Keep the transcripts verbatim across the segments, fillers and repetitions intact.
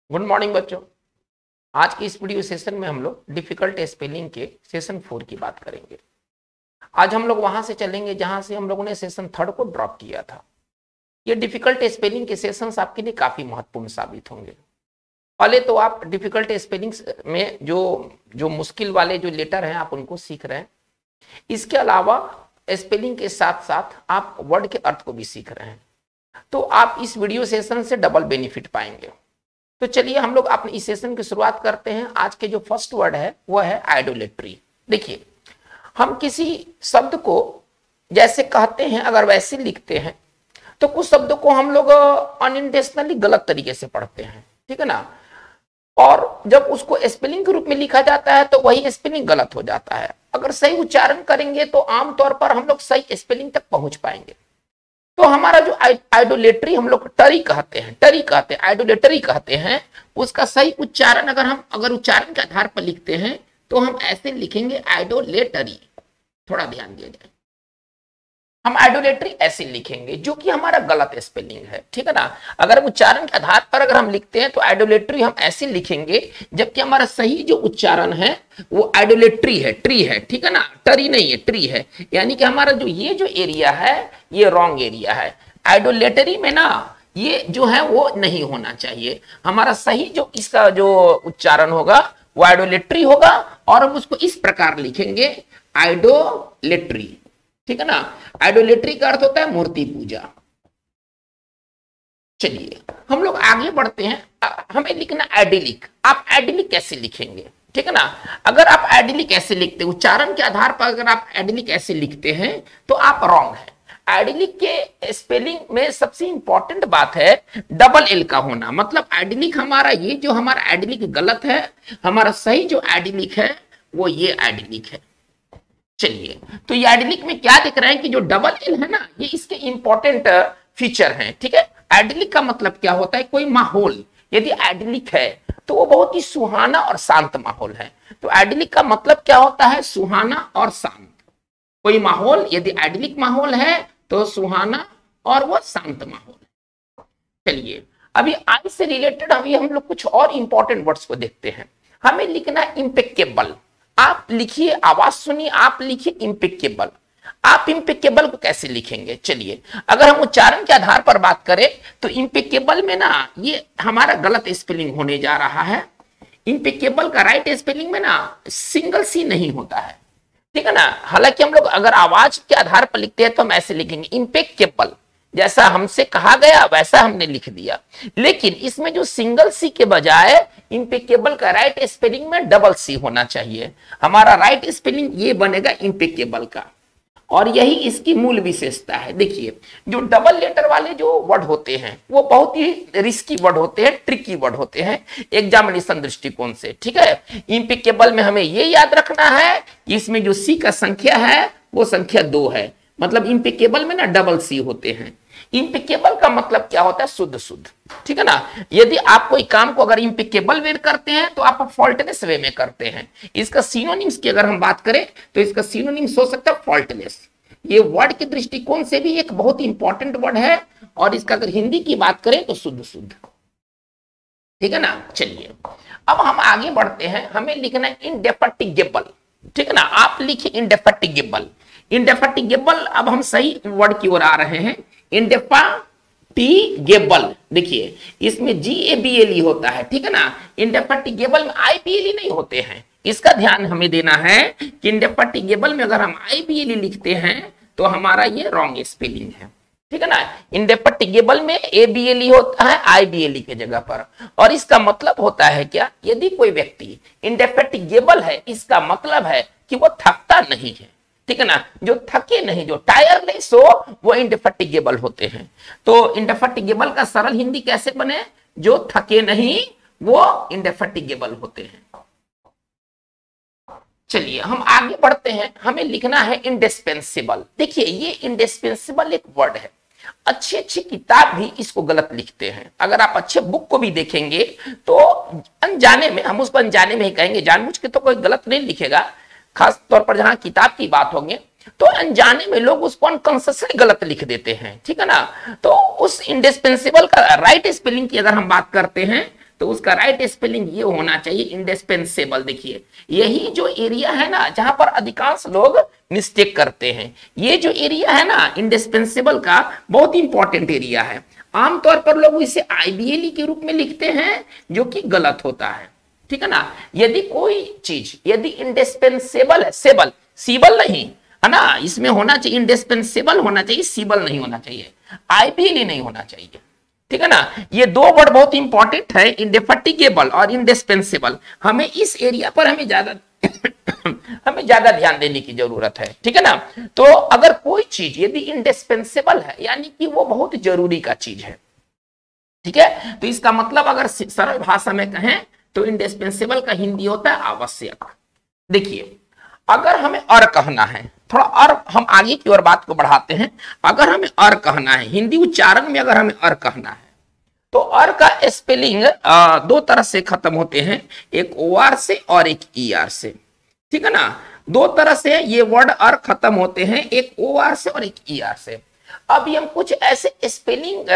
Good morning बच्चों। आज की इस वीडियो सेशन में हम लोग डिफिकल्ट स्पेलिंग के सेशन फोर की बात करेंगे। आज हम लोग वहां से चलेंगे जहां से हम लोगों ने सेशन थर्ड को ड्रॉप किया था। ये डिफिकल्ट स्पेलिंग के सेशंस आपके लिए काफी महत्वपूर्ण साबित होंगे। पहले तो आप डिफिकल्ट स्पेलिंग में जो जो मुश्किल वाले जो लेटर हैं आप उनको सीख रहे हैं। इसके अलावा स्पेलिंग के साथ साथ आप वर्ड के अर्थ को भी सीख रहे हैं, तो आप इस वीडियो सेशन से डबल बेनिफिट पाएंगे। तो चलिए हम लोग अपने इस सेशन की शुरुआत करते हैं। आज के जो फर्स्ट वर्ड है वह है आइडोलेट्री। देखिए, हम किसी शब्द को जैसे कहते हैं अगर वैसे लिखते हैं तो कुछ शब्दों को हम लोग अनइंटेंशनली गलत तरीके से पढ़ते हैं, ठीक है ना। और जब उसको स्पेलिंग के रूप में लिखा जाता है तो वही स्पेलिंग गलत हो जाता है। अगर सही उच्चारण करेंगे तो आमतौर पर हम लोग सही स्पेलिंग तक पहुंच पाएंगे। तो हमारा जो आइडोलेट्री हम लोग टरी कहते हैं टरी कहते हैं आइडोलेटरी कहते हैं, उसका सही उच्चारण अगर हम अगर उच्चारण के आधार पर लिखते हैं तो हम ऐसे लिखेंगे आइडोलेटरी। थोड़ा ध्यान दिया जाए, हम आइडोलेटरी ऐसे लिखेंगे जो कि हमारा गलत स्पेलिंग है, ठीक है ना। अगर उच्चारण के आधार पर अगर हम लिखते हैं तो आइडोलेटरी हम ऐसे लिखेंगे, जबकि हमारा सही जो उच्चारण है वो आइडोलेटरी है, ट्री है, ठीक है ना, टरी नहीं है, ट्री है। यानी कि हमारा जो ये जो एरिया है ये रॉन्ग एरिया है। आइडोलेटरी में ना ये जो है वो नहीं होना चाहिए। हमारा सही जो इसका जो उच्चारण होगा वो आइडोलेटरी होगा और हम उसको इस प्रकार लिखेंगे आइडोलेटरी, ठीक है ना। आइडोलेट्री का अर्थ होता है मूर्ति पूजा। चलिए हम लोग आगे बढ़ते हैं। हमें लिखना आइडिलिक। आप आइडिलिक कैसे लिखेंगे, ठीक है ना। अगर आप आइडिलिक ऐसे लिखते हैं, उच्चारण के आधार पर अगर आप आइडिलिक ऐसे लिखते हैं तो आप रॉन्ग है। आइडिलिक के स्पेलिंग में सबसे इंपॉर्टेंट बात है डबल एल का होना। मतलब आइडिलिक हमारा ये जो हमारा आइडिलिक गलत है, हमारा सही जो आइडिलिक है वो ये आइडिलिक है। चलिए, तो ये आइडिलिक में क्या दिख रहा है कि जो डबल एल है ना ये इसके इंपॉर्टेंट फीचर हैं, ठीक है। आइडिलिक का मतलब क्या होता है, कोई माहौल यदि आइडिलिक है तो वो बहुत ही सुहाना और शांत माहौल है। तो आइडिलिक का मतलब क्या होता है, सुहाना और शांत। कोई माहौल यदि आइडिलिक माहौल है तो सुहाना और वो शांत माहौल है। चलिए, अभी आई से रिलेटेड अभी हम लोग कुछ और इंपॉर्टेंट वर्ड्स को देखते हैं। हमें लिखना है इम्पेकेबल। आप लिखिए, आवाज सुनिए, आप लिखिए इम्पेकेबल। आप इम्पेकेबल को कैसे लिखेंगे, चलिए अगर हम उच्चारण के आधार पर बात करें तो इम्पेकेबल में ना ये हमारा गलत स्पेलिंग होने जा रहा है। इम्पेकेबल का राइट स्पेलिंग में ना सिंगल सी नहीं होता है, ठीक है ना। हालांकि हम लोग अगर आवाज के आधार पर लिखते हैं तो हम ऐसे लिखेंगे इम्पेकेबल, जैसा हमसे कहा गया वैसा हमने लिख दिया। लेकिन इसमें जो सिंगल सी के बजाय इम्पेकेबल का राइट स्पेलिंग में डबल सी होना चाहिए। हमारा राइट स्पेलिंग ये बनेगा इम्पेकेबल का, और यही इसकी मूल विशेषता है। देखिए, जो डबल लेटर वाले जो वर्ड होते हैं वो बहुत ही रिस्की वर्ड होते हैं, ट्रिकी वर्ड होते हैं एग्जामिनेशन दृष्टिकोण से, ठीक है। इम्पेकेबल में हमें ये याद रखना है कि इसमें जो सी का संख्या है वो संख्या दो है। मतलब इम्पेकेबल में ना डबल सी होते हैं। इम्पेकेबल का मतलब क्या होता है, शुद्ध शुद्ध, ठीक है ना। यदि आप कोई काम को अगर इम्पेकेबल वे करते हैं तो आप फॉल्टलेस वे में करते हैं। इसका सिनोनिम्स की अगर हम बात करें तो इसका सिनोनिम्स हो सकता है फॉल्टलेस। ये वर्ड के दृष्टिकोण से भी एक बहुत इंपॉर्टेंट वर्ड है, और इसका अगर हिंदी की बात करें तो शुद्ध शुद्ध, ठीक है ना। चलिए अब हम आगे बढ़ते हैं। हमें लिखना है इंडेफेटिगेबल, ठीक है ना। आप लिखिए इंडेफेटिगेबल। इंडेफेटिगेबल, अब हम सही वर्ड की ओर आ रहे हैं। इंडेफेटिगेबल, देखिए इसमें जी ए बी एल ई होता है, ठीक है ना। इंडेफेटिगेबल में आई बी एल ई नहीं होते हैं। इसका ध्यान हमें देना है कि इंडेफेटिगेबल में अगर हम आई बी एल ई लिखते हैं तो हमारा ये रॉन्ग स्पेलिंग है, ठीक है ना। इंडेफेटिगेबल में ए बी एल ई होता है आई बी एल ई के जगह पर। और इसका मतलब होता है क्या, यदि कोई व्यक्ति इंडेफेटिगेबल है इसका मतलब है कि वो थकता नहीं है, ठीक है ना। जो थके नहीं, जो टायरलेस हो, वो इंडेफेटिगेबल होते हैं। तो इंडेफेटिगेबल का सरल हिंदी कैसे बने, जो थके नहीं वो इंडेफेटिगेबल होते हैं। चलिए हम आगे बढ़ते हैं। हमें लिखना है इंडिस्पेंसिबल। देखिए ये इंडिस्पेंसिबल एक वर्ड है। अच्छी अच्छी किताब भी इसको गलत लिखते हैं। अगर आप अच्छे बुक को भी देखेंगे तो अनजाने में, हम उसको अनजाने में ही कहेंगे, जानबूझ के तो कोई गलत नहीं लिखेगा। खास तौर पर जहां किताब की बात होगी तो अनजाने में लोग उसको अनकॉन्शियसली गलत लिख देते हैं, ठीक है ना। तो उस इंडिस्पेंसिबल का राइट स्पेलिंग की अगर हम बात करते हैं तो उसका राइट स्पेलिंग ये होना चाहिए इंडिस्पेंसेबल। देखिए यही जो एरिया है ना जहां पर अधिकांश लोग मिस्टेक करते हैं, ये जो एरिया है ना इंडिस्पेंसेबल का, बहुत इंपॉर्टेंट एरिया है। आमतौर पर लोग इसे आइडियली के रूप में लिखते हैं, जो कि गलत होता है, ठीक है ना। यदि कोई चीज यदि इंडिस्पेंसेबल है, सेबल सीबल नहीं है ना, इसमें होना चाहिए इंडिस्पेंसेबल होना चाहिए, सीबल नहीं होना चाहिए, आइडियली नहीं होना चाहिए, ठीक है ना। ये दो वर्ड बहुत इंपॉर्टेंट है, इंडेफेटिगेबल और इंडिस्पेंसेबल। हमें इस एरिया पर हमें ज्यादा हमें ज्यादा ध्यान देने की जरूरत है, ठीक है ना। तो अगर कोई चीज यदि इंडिस्पेंसेबल है यानी कि वो बहुत जरूरी का चीज है, ठीक है। तो इसका मतलब अगर सरल भाषा में कहें तो इंडिस्पेंसेबल का हिंदी होता है आवश्यक। देखिए अगर हमें और कहना है, थोड़ा और हम आगे की ओर बात को बढ़ाते हैं, अगर हमें और कहना है हिंदी उच्चारण में, अगर हमें और कहना है तो और का स्पेलिंग दो तरह से खत्म होते हैं, एक ओ आर से और एक ई आर से, ठीक है ना। दो तरह से ये वर्ड और खत्म होते हैं, एक ओ आर से और एक ई आर से। अभी हम कुछ ऐसे स्पेलिंग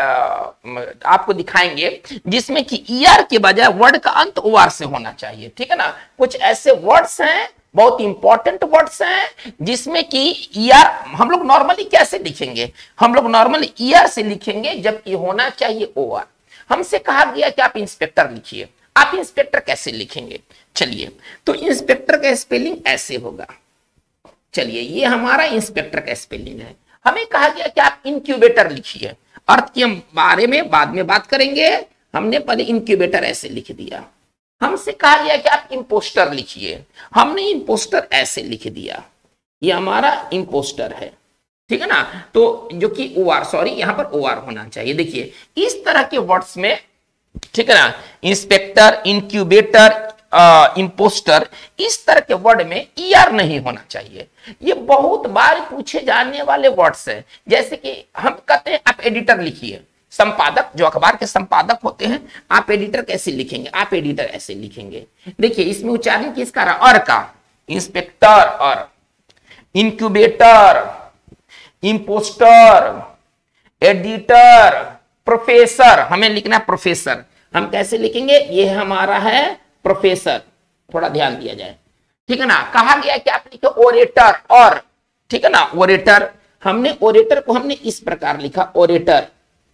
आपको दिखाएंगे जिसमें कि ई आर के बजाय वर्ड का अंत ओ आर से होना चाहिए, ठीक है ना। कुछ ऐसे वर्ड्स हैं, बहुत इंपॉर्टेंट वर्ड्स हैं, जिसमें कि ई आर हम लोग नॉर्मली कैसे लिखेंगे, हम लोग नॉर्मली ई आर से लिखेंगे, जबकि होना चाहिए ओ आर। हमसे कहा गया कि आप इंस्पेक्टर लिखिए, आप इंस्पेक्टर कैसे लिखेंगे? चलिए, तो इंस्पेक्टर का स्पेलिंग ऐसे होगा। चलिए ये हमारा इंस्पेक्टर का स्पेलिंग है। हमें कहा गया कि आप इंक्यूबेटर लिखिए, अर्थ के बारे में बाद में बात करेंगे, हमने पहले इंक्यूबेटर ऐसे लिख दिया। हमसे कहा गया कि आप इंपोस्टर लिखिए, हमने इंपोस्टर ऐसे लिख दिया, ये हमारा इंपोस्टर है, ठीक है ना। तो जो कि ओ आर, सॉरी यहां पर ओ आर होना चाहिए। देखिए इस तरह के वर्ड्स में, ठीक है ना, इंस्पेक्टर, इंक्यूबेटर, इंपोस्टर, इस तरह के वर्ड में ई आर नहीं होना चाहिए। ये बहुत बार पूछे जाने वाले वर्ड्स हैं। जैसे कि हम कहते हैं आप एडिटर लिखिए, संपादक, जो अखबार के संपादक होते हैं, आप एडिटर कैसे लिखेंगे? आप एडिटर ऐसे लिखेंगे। देखिए इसमें उच्चारण किसका रहा? और का। इंस्पेक्टर और, इंक्यूबेटर, इंपोस्टर, एडिटर, प्रोफेसर, हमें लिखना है प्रोफेसर। हम कैसे लिखेंगे? ये हमारा है प्रोफेसर, थोड़ा ध्यान दिया जाए, ठीक है ना। कहा गया कि आप लिखे ओरेटर और, ठीक है ना, ओरेटर। हमने ओरेटर को हमने इस प्रकार लिखा, ओरेटर।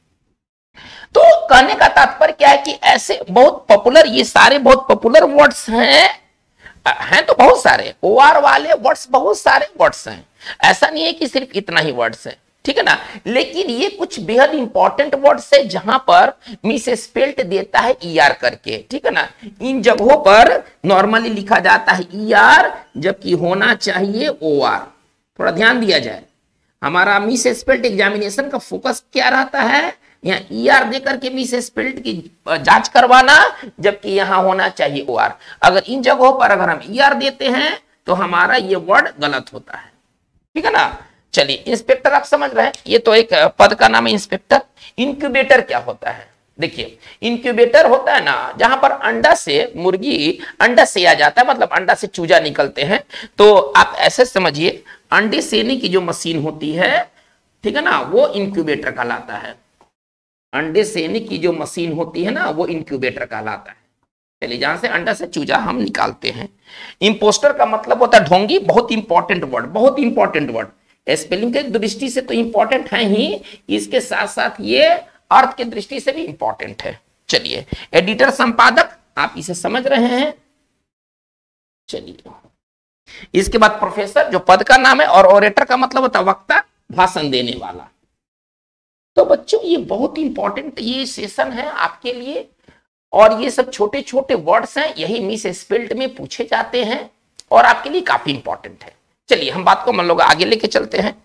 तो कहने का तात्पर्य क्या है कि ऐसे बहुत पॉपुलर, ये सारे बहुत पॉपुलर वर्ड्स हैं, हैं तो बहुत सारे, ओ आर वाले वर्ड्स बहुत सारे वर्ड्स हैं, ऐसा नहीं है कि सिर्फ इतना ही वर्ड्स है, ठीक है ना। लेकिन ये कुछ बेहद इंपॉर्टेंट वर्ड्स है जहां पर मिस स्पेल्ट देता है ई आर करके, ठीक है ना। इन जगहों पर नॉर्मली लिखा जाता है ई आर, जबकि होना चाहिए ओ आर। थोड़ा ध्यान दिया जाए, हमारा मिस स्पेल्ट एग्जामिनेशन का फोकस क्या रहता है? यहाँ ई आर देकर के मिस स्पेल्ट की जांच करवाना, जबकि यहाँ होना चाहिए ओ आर। अगर इन जगहों पर अगर हम ई आर देते हैं तो हमारा ये वर्ड गलत होता है, ठीक है ना। चलिए इंस्पेक्टर आप समझ रहे हैं, ये तो एक पद का नाम है इंस्पेक्टर। इंक्यूबेटर क्या होता है? देखिए इंक्यूबेटर होता है ना जहां पर अंडा से मुर्गी, अंडा से आ जाता है, मतलब अंडा से चूजा निकलते हैं। तो आप ऐसे समझिए, अंडे सेने की जो मशीन होती है, ठीक है ना, वो इंक्यूबेटर कहलाता है। अंडे सेने की जो मशीन होती है ना, वो इंक्यूबेटर कहलाता है। चलिए, जहां से अंडा से चूजा हम निकालते हैं। इंपोस्टर का मतलब होता है ढोंगी, बहुत इंपॉर्टेंट वर्ड, बहुत इंपॉर्टेंट वर्ड, स्पेलिंग की दृष्टि से तो इंपॉर्टेंट है ही, इसके साथ साथ ये अर्थ की दृष्टि से भी इंपॉर्टेंट है। चलिए, एडिटर, संपादक, आप इसे समझ रहे हैं। चलिए, इसके बाद प्रोफेसर जो पद का नाम है, और ओरेटर का मतलब होता है वक्ता, भाषण देने वाला। तो बच्चों ये बहुत इंपॉर्टेंट ये सेशन है आपके लिए, और ये सब छोटे छोटे वर्ड्स हैं, यही मिस स्पेल्ट में पूछे जाते हैं और आपके लिए काफी इंपॉर्टेंट है। चलिए हम बात को हम लोग आगे लेके चलते हैं।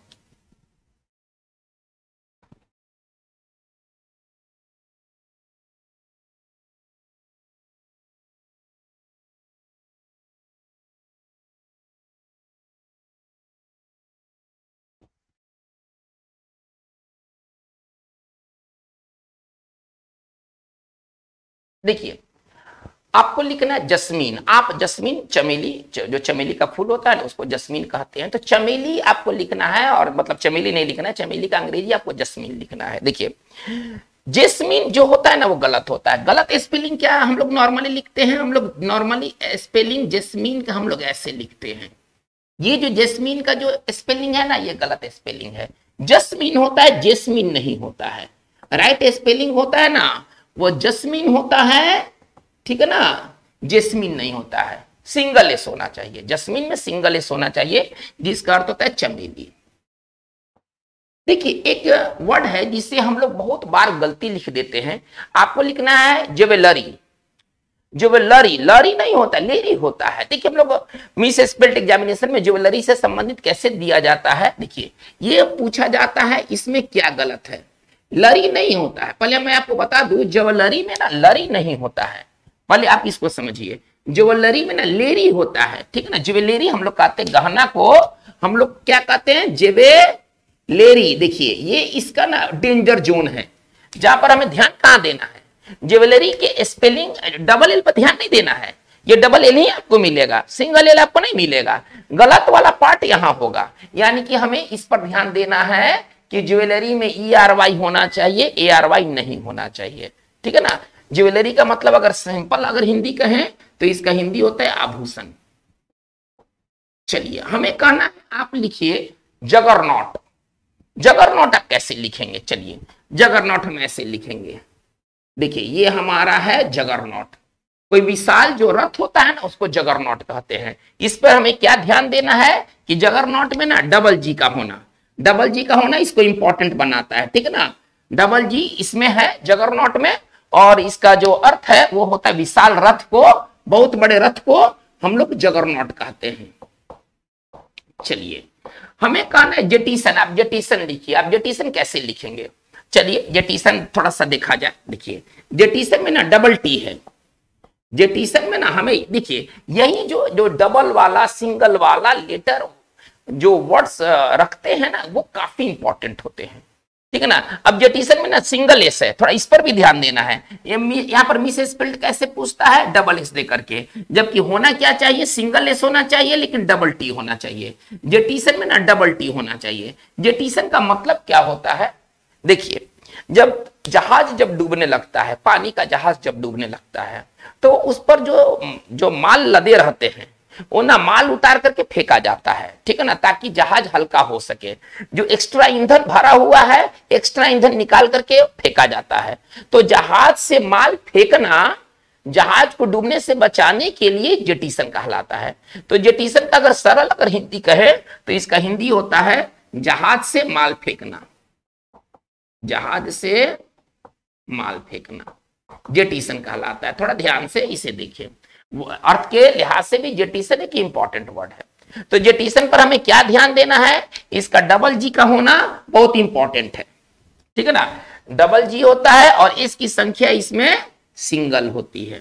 देखिए आपको लिखना है जस्मीन। आप जस्मीन, चमेली, जो चमेली का फूल होता है ना, उसको जस्मीन कहते हैं। तो चमेली आपको लिखना है, और मतलब चमेली नहीं लिखना है, चमेली का अंग्रेजी आपको जस्मीन लिखना है। देखिए जेस्मीन जो होता है ना वो गलत होता है। गलत स्पेलिंग क्या हम लोग नॉर्मली लिखते हैं, हम लोग नॉर्मली स्पेलिंग जेस्मीन का हम लोग ऐसे लिखते हैं। ये जो जेस्मीन का जो स्पेलिंग है ना ये गलत स्पेलिंग है। जस्मीन होता है, जेस्मीन नहीं होता है। राइट स्पेलिंग होता है ना वो जस्मीन होता है, ठीक है ना, जेस्मीन नहीं होता है। सिंगल एस होना चाहिए, जस्मीन में सिंगल एस होना चाहिए, जिसका अर्थ होता है चमेली। देखिए एक वर्ड है जिसे हम लोग बहुत बार गलती लिख देते हैं। आपको लिखना है ज्वेलरी, ज्वेलरी, लरी नहीं होता, लेरी होता है। देखिए हम लोग मिस स्पेल्ट एग्जामिनेशन में ज्वेलरी से संबंधित कैसे दिया जाता है, देखिए ये पूछा जाता है इसमें क्या गलत है। लरी नहीं होता है, पहले मैं आपको बता दूं ज्वेलरी में ना लरी नहीं होता है, पहले आप इसको समझिए। ज्वेलरी में ना लेरी होता है, ठीक है ना। ज्वेलरी हम लोग कहते हैं गहना को, हम लोग क्या कहते हैं ज्वेलरी। देखिए ये इसका ना डेंजर जोन है, जहां पर हमें ध्यान कहां देना है, ज्वेलरी के स्पेलिंग डबल एल पर ध्यान नहीं देना है। ये डबल एल ही आपको मिलेगा, सिंगल एल आपको नहीं मिलेगा। गलत वाला पार्ट यहां होगा, यानी कि हमें इस पर ध्यान देना है कि ज्वेलरी में ई आर वाई होना चाहिए, ए आर वाई नहीं होना चाहिए, ठीक है ना। ज्वेलरी का मतलब अगर सिंपल अगर हिंदी कहें तो इसका हिंदी होता है आभूषण। चलिए हमें कहना है आप लिखिए जगरनॉट। जगरनॉट आप कैसे लिखेंगे, चलिए जगरनॉट हम ऐसे लिखेंगे। देखिए ये हमारा है जगरनॉट, कोई विशाल जो रथ होता है ना उसको जगरनॉट कहते हैं। इस पर हमें क्या ध्यान देना है कि जगरनॉट में ना डबल जी का होना, डबल जी का होना इसको इंपॉर्टेंट बनाता है, ठीक है ना। डबल जी इसमें है जगरनॉट में, और इसका जो अर्थ है वो होता है विशाल रथ को, बहुत बड़े रथ को हम लोग जगरनॉट कहते हैं। चलिए हमें कहना है जेटिसन। आप जेटिसन लिखिए। आप जेटिसन कैसे लिखेंगे, चलिए जेटिसन थोड़ा सा देखा जाए। देखिए जेटिसन में ना डबल टी है, जेटिसन में ना हमें देखिए यही जो जो डबल वाला सिंगल वाला लेटर जो वर्ड्स रखते हैं ना वो काफी इंपॉर्टेंट होते हैं, ठीक है ना। अब जेटिसन में ना सिंगल एस है, थोड़ा इस पर भी ध्यान देना है। यहाँ पर मिस स्पेल्ड कैसे पूछता है, डबल एस दे करके, जबकि होना क्या चाहिए, सिंगल एस होना चाहिए लेकिन डबल टी होना चाहिए। जेटिसन में ना डबल टी होना चाहिए। जेटिसन का मतलब क्या होता है, देखिए जब जहाज जब डूबने लगता है, पानी का जहाज जब डूबने लगता है तो उस पर जो जो माल लदे रहते हैं वो ना माल उतार करके फेंका जाता है, ठीक है ना, ताकि जहाज हल्का हो सके। जो एक्स्ट्रा ईंधन भरा हुआ है एक्स्ट्रा ईंधन निकाल करके फेंका जाता है। तो जहाज से माल फेंकना जहाज को डूबने से बचाने के लिए जेटिसन कहलाता है। तो जेटिसन का अगर सरल अगर हिंदी कहे तो इसका हिंदी होता है जहाज से माल फेंकना, जहाज से माल फेंकना जेटिसन कहलाता है। थोड़ा ध्यान से इसे देखिए, अर्थ के लिहाज से भी जेटिसन एक इंपॉर्टेंट वर्ड है। तो जेटिसन पर हमें क्या ध्यान देना है, इसका डबल जी का होना बहुत इंपॉर्टेंट है, ठीक है ना। डबल जी होता है और इसकी संख्या इसमें सिंगल होती है।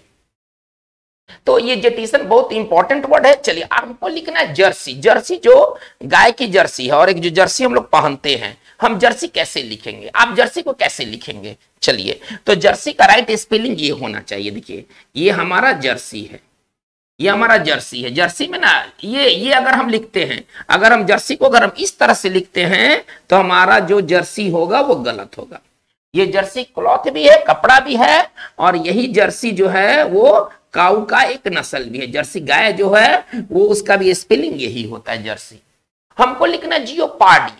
तो ये जेटिसन बहुत इंपॉर्टेंट वर्ड है। चलिए आपको लिखना है जर्सी। जर्सी जो गाय की जर्सी है, और एक जो जर्सी हम लोग पहनते हैं, हम जर्सी कैसे लिखेंगे, आप जर्सी को कैसे लिखेंगे, चलिए तो जर्सी का राइट स्पेलिंग ये होना चाहिए। देखिए ये हमारा जर्सी है, ये हमारा जर्सी है। जर्सी में ना ये ये अगर हम लिखते हैं, अगर हम जर्सी को अगर हम इस तरह से लिखते हैं तो हमारा जो जर्सी होगा वो गलत होगा। ये जर्सी क्लॉथ भी है, कपड़ा भी है, और यही जर्सी जो है वो काऊ का एक नस्ल भी है। जर्सी गाय जो है वो उसका भी स्पेलिंग यही होता है जर्सी। हमको लिखना जियोपार्डी।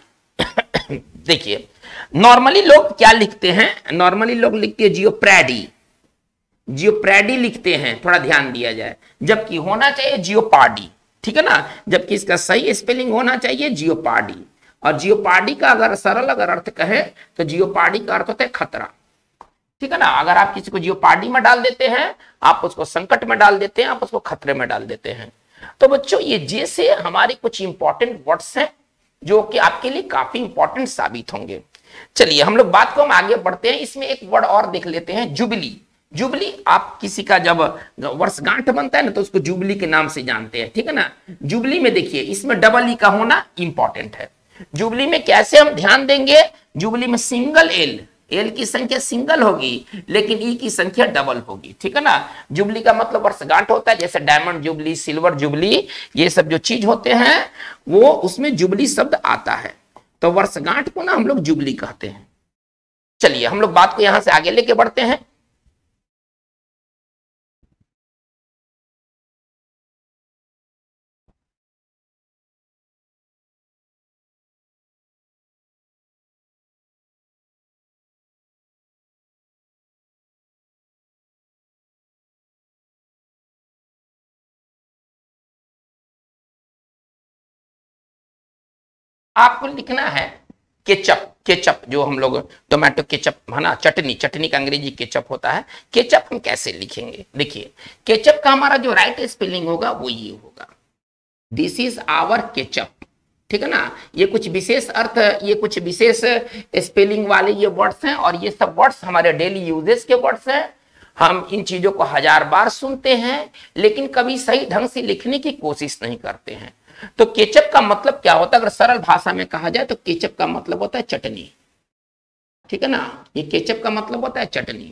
देखिए नॉर्मली लोग क्या लिखते हैं, नॉर्मली लोग लिखते हैं जियोप्रैडी, जियोप्रैडी लिखते हैं, थोड़ा ध्यान दिया जाए, जबकि होना चाहिए जियोपार्डी, ठीक है ना। जबकि इसका सही स्पेलिंग होना चाहिए जियोपार्डी। और जियोपार्डी का अगर सरल अगर अर्थ कहे तो जियोपार्डी का अर्थ होता है खतरा, ठीक है ना। अगर आप किसी को जियोपार्डी में डाल देते हैं, आप उसको संकट में डाल देते हैं, आप उसको खतरे में डाल देते हैं। तो बच्चों ये जे से हमारे कुछ इंपॉर्टेंट वर्ड्स हैं जो कि आपके लिए काफी इंपॉर्टेंट साबित होंगे। चलिए हम लोग बात को हम आगे बढ़ते हैं। इसमें एक वर्ड और देख लेते हैं, जुबली। जुबली, आप किसी का जब वर्षगांठ बनता है ना तो उसको जुबली के नाम से जानते हैं, ठीक है ना। जुबली में देखिए इसमें डबल ई का होना इंपॉर्टेंट है। जुबली में कैसे हम ध्यान देंगे, जुबली में सिंगल एल, एल की संख्या सिंगल होगी लेकिन ई की संख्या डबल होगी, ठीक है ना। जुबली का मतलब वर्षगांठ होता है, जैसे डायमंड जुबली, सिल्वर जुबली, ये सब जो चीज होते हैं वो उसमें जुबली शब्द आता है। तो वर्षगांठ को ना हम लोग जुबली कहते हैं। चलिए हम लोग बात को यहां से आगे लेके बढ़ते हैं। आपको लिखना है केचप, केचप जो हम लोग टोमेटो केचप है ना, चटनी, चटनी का अंग्रेजी केचप होता है। केचप हम कैसे लिखेंगे? देखिए केचप का हमारा जो राइट स्पेलिंग होगा वो ये होगा, दिस इज आवर केचप, ठीक है ना। ये कुछ विशेष अर्थ, ये कुछ विशेष स्पेलिंग वाले ये वर्ड्स हैं, और ये सब वर्ड्स हमारे डेली यूजेस के वर्ड्स हैं। हम इन चीजों को हजार बार सुनते हैं लेकिन कभी सही ढंग से लिखने की कोशिश नहीं करते हैं। तो केचप का मतलब क्या होता है? अगर सरल भाषा में कहा जाए तो केचप का मतलब होता है चटनी, ठीक है ना। ये केचप का मतलब होता है चटनी।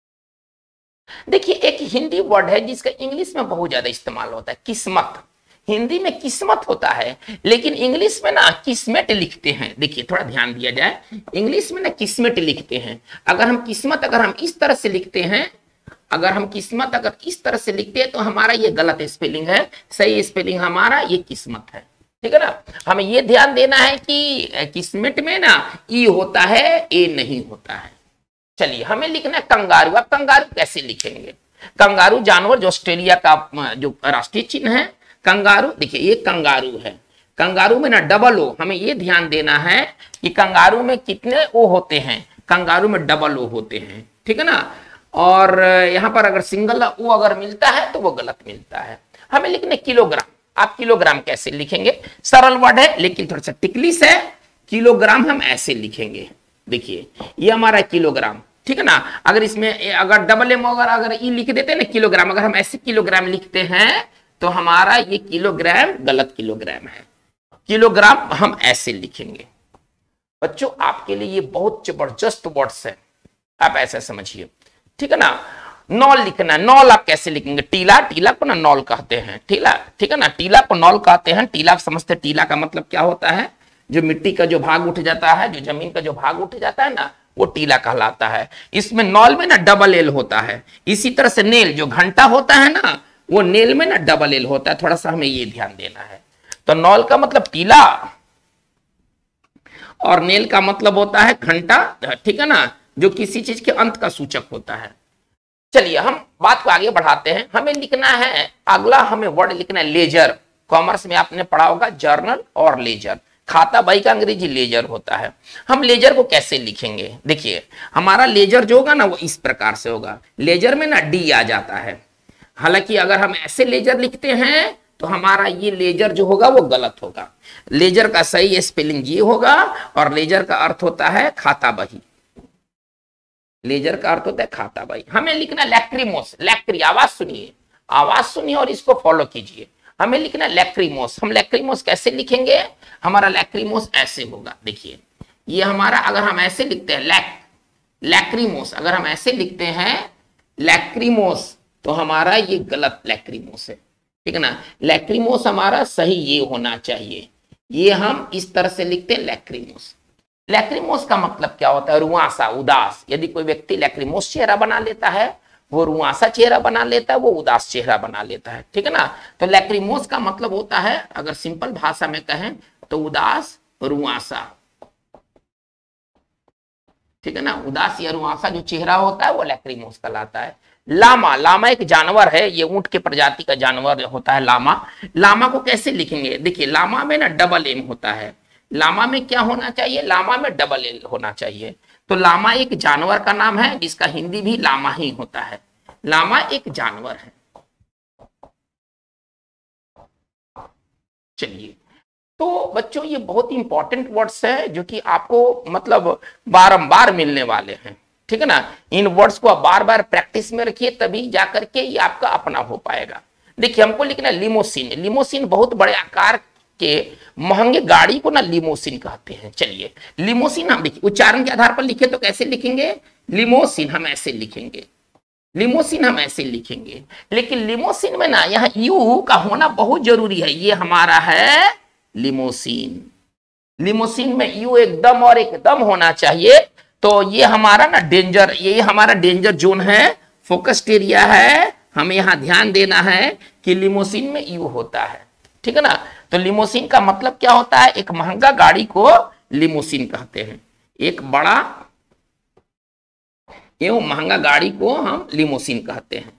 देखिए एक हिंदी वर्ड है जिसका इंग्लिश में बहुत ज्यादा इस्तेमाल होता है, किस्मत। हिंदी में किस्मत होता है लेकिन इंग्लिश में ना किस्मत लिखते हैं। देखिए थोड़ा ध्यान दिया जाए, इंग्लिश में ना किस्मत लिखते हैं। अगर हम किस्मत अगर हम इस तरह से लिखते हैं, अगर हम किस्मत अगर इस तरह से लिखते हैं तो हमारा ये गलत स्पेलिंग है, सही स्पेलिंग हमारा ये किस्मत है, ठीक है ना। हमें ये ध्यान देना है कि किस्मत में ना ई होता है, ए नहीं होता है। चलिए हमें लिखना है कंगारू। अब कंगारू कैसे लिखेंगे? कंगारू जानवर जो ऑस्ट्रेलिया का जो राष्ट्रीय चिन्ह है कंगारू। देखिए ये कंगारू है, कंगारू में ना डबल ओ, हमें ये ध्यान देना है कि कंगारू में कितने ओ होते हैं, कंगारू में डबल ओ होते हैं, ठीक है ना। और यहां पर अगर सिंगल ओ अगर मिलता है तो वो गलत मिलता है। हमें लिखने किलोग्राम। आप किलोग्राम कैसे लिखेंगे? सरल वर्ड है लेकिन थोड़ा सा टिकलिश है। किलोग्राम हम ऐसे लिखेंगे, देखिए ये हमारा किलोग्राम, ठीक है ना। अगर इसमें अगर डबल एम अगर अगर ई लिख देते हैं ना किलोग्राम, अगर हम ऐसे किलोग्राम लिखते हैं तो हमारा ये किलोग्राम गलत किलोग्राम है। किलोग्राम हम ऐसे लिखेंगे। बच्चों आपके लिए ये बहुत जबरदस्त वर्ड्स है, आप ऐसा समझिए, ठीक है ना। नॉल लिखना, नॉल आप कैसे लिखेंगे? टीला, टीला को ना नॉल कहते हैं, टीला, ठीक है ना। टीला को नॉल कहते हैं। टीला समझते, टीला का मतलब क्या होता है? जो मिट्टी का जो भाग उठ जाता है, जो जमीन का जो भाग उठ जाता है ना, वो टीला कहलाता है। इसमें नॉल में ना डबल एल होता है। इसी तरह से नेल जो घंटा होता है ना, वो नेल में ना डबल एल होता है। थोड़ा सा हमें ये ध्यान देना है। तो नॉल का मतलब टीला और नेल का मतलब होता है घंटा, ठीक है ना, जो किसी चीज के अंत का सूचक होता है। चलिए हम बात को आगे बढ़ाते हैं। हमें लिखना है अगला, हमें वर्ड लिखना है लेजर। कॉमर्स में आपने पढ़ा होगा जर्नल और लेजर। खाता बही का अंग्रेजी लेजर होता है। हम लेजर को कैसे लिखेंगे? देखिए हमारा लेजर जो होगा ना वो इस प्रकार से होगा। लेजर में ना डी आ जाता है। हालांकि अगर हम ऐसे लेजर लिखते हैं तो हमारा ये लेजर जो होगा वो गलत होगा। लेजर का सही स्पेलिंग ये होगा, और लेजर का अर्थ होता है खाता बही। लेजर का अर्थ होता है खाता बही। हमें लिखना लैक्रिमोस। लैक्री, आवाज सुनिए, आवाज सुनिए और इसको फॉलो कीजिए। हमें लिखना लैक्रिमोस। हम लैक्रिमोस कैसे लिखेंगे? हमारा लैक्रिमोस ऐसे होगा। देखिए ये हमारा, अगर हम ऐसे लिखते हैं लैक लैक्रिमोस, अगर हम ऐसे लिखते हैं लैक्रिमोस तो हमारा ये गलत लैक्रिमोस है, ठीक है ना। लैक्रिमोस हमारा सही ये होना चाहिए। ये हम इस तरह से लिखते हैं लैक्रिमोस। लैक्रिमोस का मतलब क्या होता है? रुआसा, उदास। यदि कोई व्यक्ति लैक्रिमोस चेहरा बना लेता है, वो रुआसा चेहरा बना लेता है, वो उदास चेहरा बना लेता है, ठीक है ना। तो लैक्रिमोस का मतलब होता है, अगर सिंपल भाषा में कहें तो उदास, रुआसा, ठीक है ना। उदास या रुआसा जो चेहरा होता है वो लैक्रिमोस कहलाता है। लामा, लामा एक जानवर है, ये ऊंट के प्रजाति का जानवर होता है लामा। लामा को कैसे लिखेंगे? देखिए लामा में ना डबल एम होता है। लामा में क्या होना चाहिए? लामा में डबल एल होना चाहिए। तो लामा एक जानवर का नाम है जिसका हिंदी भी लामा ही होता है। लामा एक जानवर है। चलिए तो बच्चों ये बहुत इंपॉर्टेंट वर्ड्स है जो कि आपको मतलब बारंबार मिलने वाले हैं, ठीक है ना। इन वर्ड्स को आप बार बार प्रैक्टिस में रखिए, तभी जाकर के ये आपका अपना हो पाएगा। देखिए हमको लिखना लिमोसिन। लिमोसिन बहुत बड़े आकार के महंगे गाड़ी को ना लिमोसिन कहते हैं। चलिए लिमोसिन हम देखिए उच्चारण के आधार पर लिखे तो कैसे लिखेंगे? लिमोसिन हम ऐसे लिखेंगे, लिमोसिन हम ऐसे लिखेंगे। लेकिन लिमोसिन में ना यहाँ यू का होना बहुत जरूरी है। ये हमारा है लिमोसिन। लिमोसिन में यू एकदम और एकदम होना चाहिए, तो ये हमारा ना डेंजर, ये हमारा डेंजर जोन है, फोकस्ड एरिया है। हमें यहां ध्यान देना है कि लिमोसिन में यू होता है, ठीक है ना। तो लिमोसिन का मतलब क्या होता है, एक महंगा गाड़ी को लिमोसिन कहते हैं, एक बड़ा एवं महंगा गाड़ी को हम लिमोसिन कहते हैं।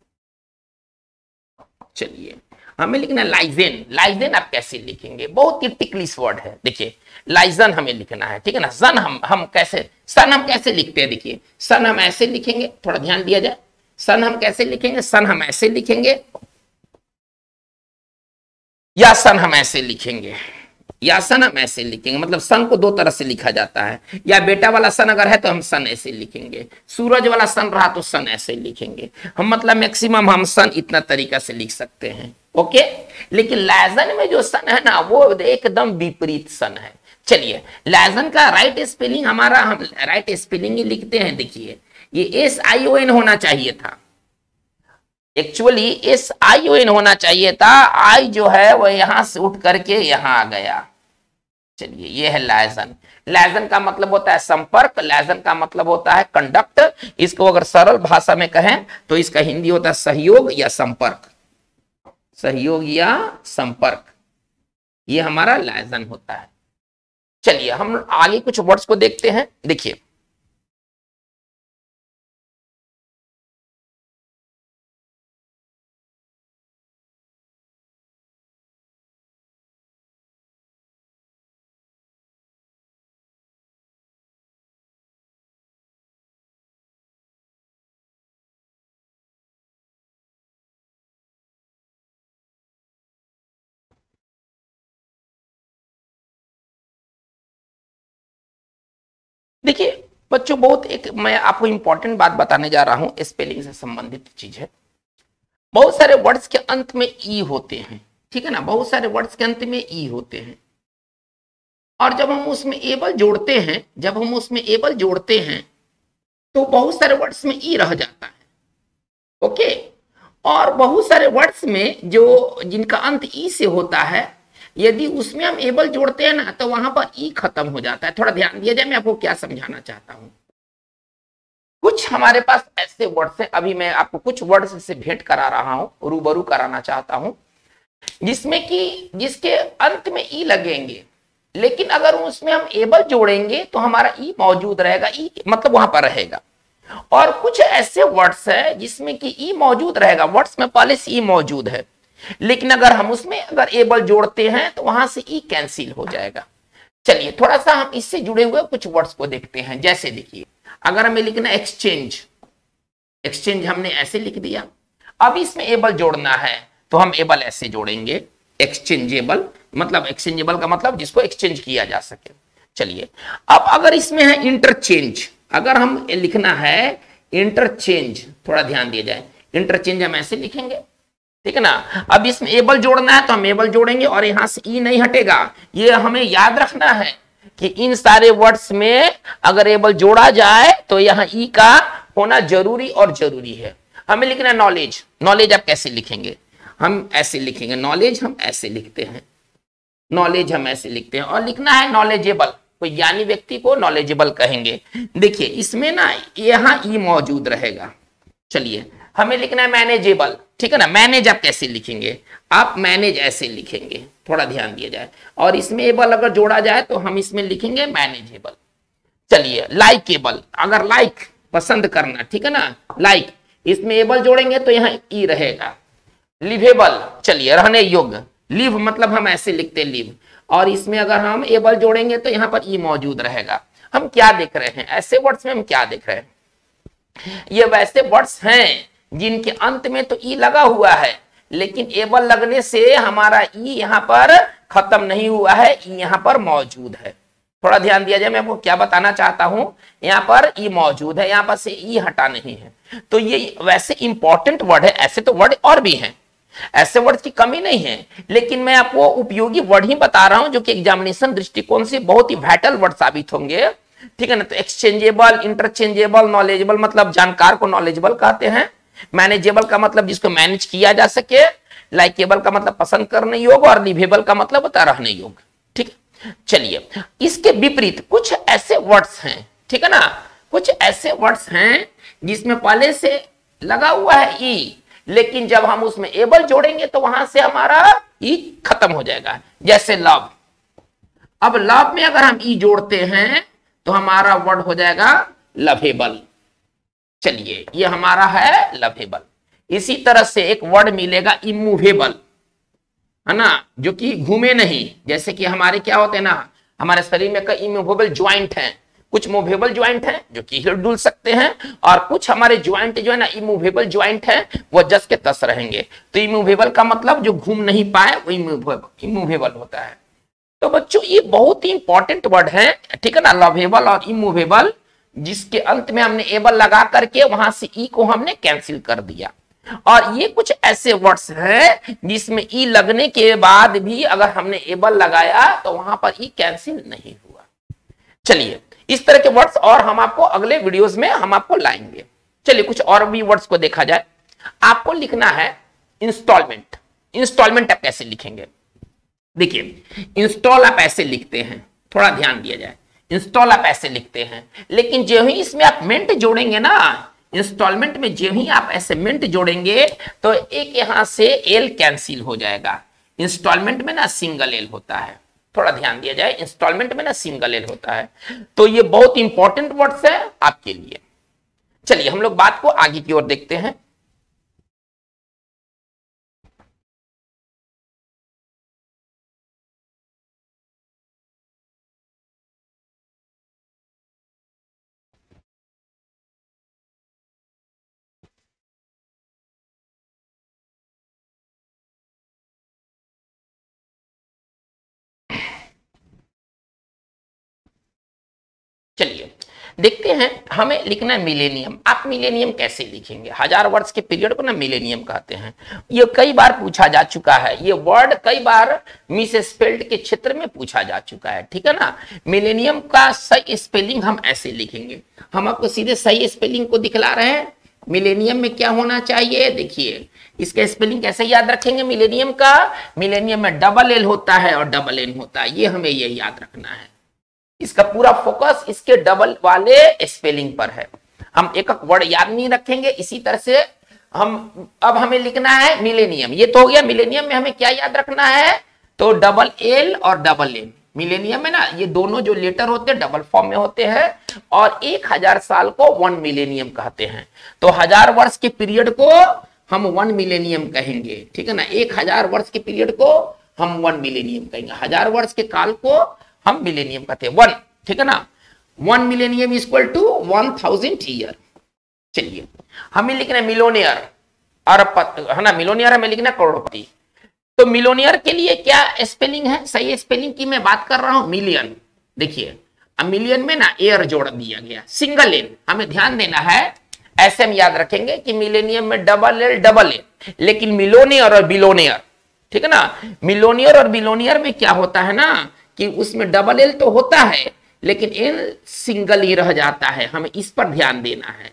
चलिए हमें लिखना लाइजेन। लाइजेन आप कैसे लिखेंगे, बहुत ही टिकलिश वर्ड है। देखिए लाइजन हमें लिखना है, ठीक है ना। सन हम हम कैसे, सन हम कैसे लिखते हैं, देखिए सन हम ऐसे लिखेंगे, थोड़ा ध्यान दिया जाए। सन हम कैसे लिखेंगे, सन हम ऐसे लिखेंगे या सन हम ऐसे लिखेंगे, या सन हम ऐसे लिखेंगे। मतलब सन को दो तरह से लिखा जाता है, या बेटा वाला सन अगर है तो हम सन ऐसे लिखेंगे, सूरज वाला सन रहा तो सन ऐसे लिखेंगे हम। मतलब मैक्सिमम हम सन इतना तरीका से लिख सकते हैं, ओके। लेकिन लाइजन में जो सन है ना वो एकदम विपरीत सन है। चलिए लाइजन का राइट स्पेलिंग हमारा, हम राइट स्पेलिंग ही लिखते हैं। देखिए ये एस आई ओ एन होना चाहिए था, actually S I O N होना चाहिए था। आई जो है वो यहां से उठ करके यहां आ गया। चलिए ये है लाइजन। लाइजन का मतलब होता है संपर्क, लाइजन का मतलब होता है कंडक्ट। इसको अगर सरल भाषा में कहें तो इसका हिंदी होता है सहयोग या संपर्क, सहयोग या संपर्क, ये हमारा लाइजन होता है। चलिए हम आगे कुछ वर्ड्स को देखते हैं। देखिए देखिए बच्चों, बहुत एक मैं आपको इंपॉर्टेंट बात बताने जा रहा हूं, स्पेलिंग से संबंधित चीज है। बहुत सारे वर्ड्स के अंत में ई होते हैं, ठीक है ना। बहुत सारे वर्ड्स के अंत में ई होते हैं, और जब हम उसमें एबल जोड़ते हैं, जब हम उसमें एबल जोड़ते हैं तो बहुत सारे वर्ड्स में ई रह जाता है, ओके। और बहुत सारे वर्ड्स में जो जिनका अंत ई से होता है, यदि उसमें हम एबल जोड़ते हैं ना तो वहां पर ई खत्म हो जाता है। थोड़ा ध्यान दिया जाए, मैं आपको क्या समझाना चाहता हूं। कुछ हमारे पास ऐसे वर्ड्स हैं, अभी मैं आपको कुछ वर्ड्स से भेंट करा रहा हूं, रूबरू कराना चाहता हूं, जिसमें कि जिसके अंत में ई लगेंगे, लेकिन अगर उसमें हम एबल जोड़ेंगे तो हमारा ई मौजूद रहेगा, ई मतलब वहां पर रहेगा। और कुछ ऐसे वर्ड्स है जिसमें कि ई मौजूद रहेगा, वर्ड्स में पहले से ई मौजूद है, लेकिन अगर हम उसमें अगर एबल जोड़ते हैं तो वहां से ई कैंसिल हो जाएगा। चलिए थोड़ा सा हम इससे जुड़े हुए कुछ वर्ड्स को देखते हैं। जैसे देखिए अगर हमें लिखना एक्सचेंज, एक्सचेंज हमने ऐसे लिख दिया। अब इसमें एबल जोड़ना है तो हम एबल ऐसे जोड़ेंगे, एक्सचेंजेबल, मतलब एक्सचेंजेबल का मतलब जिसको एक्सचेंज किया जा सके। चलिए अब अगर इसमें है इंटरचेंज, अगर हम लिखना है इंटरचेंज, थोड़ा ध्यान दिया जाए, इंटरचेंज हम ऐसे लिखेंगे, ठीक है ना। अब इसमें एबल जोड़ना है तो हम एबल जोड़ेंगे और यहां से ई नहीं हटेगा। ये हमें याद रखना है कि इन सारे वर्ड्स में अगर एबल जोड़ा जाए तो यहाँ ई का होना जरूरी और जरूरी है। हमें लिखना है नॉलेज। नॉलेज आप कैसे लिखेंगे, हम ऐसे लिखेंगे, नॉलेज हम ऐसे लिखते हैं, नॉलेज हम ऐसे लिखते हैं। और लिखना है नॉलेजेबल, कोई ज्ञानी व्यक्ति को नॉलेजेबल कहेंगे। देखिए इसमें ना यहाँ ई मौजूद रहेगा। चलिए हमें लिखना है मैनेजेबल, ठीक है ना। मैनेज आप कैसे लिखेंगे, आप मैनेज ऐसे लिखेंगे, थोड़ा ध्यान दिया जाए। और इसमें एबल अगर जोड़ा जाए तो हम इसमें लिखेंगे मैनेजेबल। चलिए लाइकेबल, अगर लाइक पसंद करना, ठीक है ना, लाइक, इसमें एबल जोड़ेंगे तो यहाँ ई रहेगा। लिवेबल, चलिए रहने योग्य, लिव मतलब हम ऐसे लिखते हैं लिव, और इसमें अगर हम एबल जोड़ेंगे तो यहाँ पर ई मौजूद रहेगा। हम क्या देख रहे हैं, ऐसे वर्ड्स में हम क्या देख रहे हैं, ये वैसे वर्ड्स हैं जिनके अंत में तो ई लगा हुआ है, लेकिन एबल लगने से हमारा ई यहाँ पर खत्म नहीं हुआ है, ई यहाँ पर मौजूद है। थोड़ा ध्यान दिया जाए, मैं आपको क्या बताना चाहता हूं, यहाँ पर ई मौजूद है, यहाँ पर से ई हटा नहीं है। तो ये वैसे इंपॉर्टेंट वर्ड है, ऐसे तो वर्ड और भी हैं, ऐसे वर्ड की कमी नहीं है, लेकिन मैं आपको उपयोगी वर्ड ही बता रहा हूं जो कि एग्जामिनेशन दृष्टिकोण से बहुत ही वाइटल वर्ड साबित होंगे, ठीक है ना। तो एक्सचेंजेबल, इंटरचेंजेबल, नॉलेजेबल मतलब जानकार को नॉलेजेबल कहते हैं, मैनेजेबल का मतलब जिसको मैनेज किया जा सके, लाइकेबल का मतलब पसंद करने योग्य, और लिवेबल का मतलब होता है रहने योग्य, ठीक है। चलिए इसके विपरीत कुछ ऐसे वर्ड्स हैं ठीक है ना। कुछ ऐसे वर्ड्स हैं जिसमें पहले से लगा हुआ है ई, लेकिन जब हम उसमें एबल जोड़ेंगे तो वहां से हमारा ई खत्म हो जाएगा। जैसे लव, अब लव में अगर हम ई जोड़ते हैं तो हमारा वर्ड हो जाएगा लवेबल। चलिए ये हमारा है लवेबल। इसी तरह से एक वर्ड मिलेगा इमूवेबल, है ना, जो कि घूमे नहीं। जैसे कि हमारे क्या होते हैं ना, हमारे शरीर में कई इमूवेबल ज्वाइंट हैं, कुछ मूवेबल ज्वाइंट हैं जो कि हिल डुल सकते हैं, और कुछ हमारे ज्वाइंट जो है ना इमूवेबल ज्वाइंट हैं, वो जस के तस रहेंगे। तो इमूवेबल का मतलब जो घूम नहीं पाए वो इमूवेबल होता है। तो बच्चों ये बहुत ही इंपॉर्टेंट वर्ड है, ठीक है ना, लवेबल और इमूवेबल, जिसके अंत में हमने एबल लगा करके वहां से ई को हमने कैंसिल कर दिया। और ये कुछ ऐसे वर्ड्स हैं जिसमें ई लगने के बाद भी अगर हमने एबल लगाया तो वहां पर ई कैंसिल नहीं हुआ। चलिए इस तरह के वर्ड्स और हम आपको अगले वीडियोस में हम आपको लाएंगे। चलिए कुछ और भी वर्ड्स को देखा जाए। आपको लिखना है इंस्टॉलमेंट। इंस्टॉलमेंट आप कैसे लिखेंगे? देखिए इंस्टॉल आप ऐसे लिखते हैं, थोड़ा ध्यान दिया जाए। इंस्टॉल आप ऐसे लिखते हैं, लेकिन जो ही इसमें आप मेंट जोड़ेंगे ना, इंस्टॉलमेंट में जो ही आप ऐसे मेंट जोड़ेंगे तो एक यहां से एल कैंसिल हो जाएगा। इंस्टॉलमेंट में ना सिंगल एल होता है, थोड़ा ध्यान दिया जाए। इंस्टॉलमेंट में ना सिंगल एल होता है। तो ये बहुत इंपॉर्टेंट वर्ड्स है आपके लिए। चलिए हम लोग बात को आगे की ओर देखते हैं। चलिए देखते हैं, हमें लिखना है मिलेनियम। आप मिलेनियम कैसे लिखेंगे? हजार वर्ष के पीरियड को ना मिलेनियम कहते हैं। ये कई बार पूछा जा चुका है, ये वर्ड कई बार मिस स्पेल्ड के क्षेत्र में पूछा जा चुका है, ठीक है ना। मिलेनियम का सही स्पेलिंग हम ऐसे लिखेंगे। हम आपको सीधे सही स्पेलिंग को दिखला रहे हैं। मिलेनियम में क्या होना चाहिए, देखिए इसका स्पेलिंग कैसे याद रखेंगे मिलेनियम का? मिलेनियम में डबल एल होता है और डबल एन होता है, ये हमें ये याद रखना है। इसका पूरा फोकस इसके डबल वाले स्पेलिंग पर है। हम एक एक वर्ड याद नहीं रखेंगे। इसी तरह से हम अब हमें लिखना है मिलेनियम। ये तो हो गया। मिलेनियम में हमें क्या याद रखना है? तो डबल एल और डबल एन। मिलेनियम में ना ये दोनों जो लेटर होते हैं डबल फॉर्म में होते हैं, और एक हजार साल को वन मिलेनियम कहते हैं। तो हजार वर्ष के पीरियड को हम वन मिलेनियम कहेंगे, ठीक है ना। एक हजार वर्ष के पीरियड को हम वन मिलेनियम कहेंगे। हजार वर्ष के काल को हम मिलेनियम कहते हैं, वन, ठीक है ना। One millennium is equal to one thousand year. चलिए हमें लिखना है मिलोनियर, अरबपति, है ना। मिलोनियर हमें लिखना है करोड़पति। तो मिलोनियर के लिए क्या स्पेलिंग है? सही स्पेलिंग की मैं बात कर रहा हूं, मिलियन। देखिए अब मिलियन में ना एयर जोड़ दिया गया, सिंगल एन। हमें ध्यान देना है, ऐसे हम याद रखेंगे कि मिलेनियम में डबल एल डबल एन, लेकिन मिलोनियर और बिलोनियर, ठीक है ना। मिलोनियर और बिलोनियर में क्या होता है ना कि उसमें डबल एल तो होता है लेकिन एन सिंगल ही रह जाता है। हमें इस पर ध्यान देना है।